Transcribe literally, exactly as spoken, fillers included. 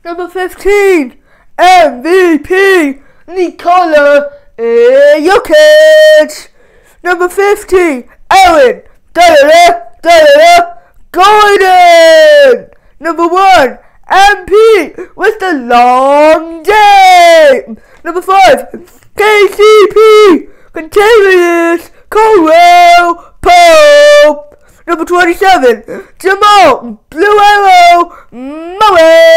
Number fifteen, M V P, Nikola Jokic. Number fifteen, Aaron, da-da-da, da-da-da, Gordon. Number one, M P with the long day. Number five, K C P, Contagious Caldwell Pope. Number twenty-seven, Jamal Blue Arrow Murray.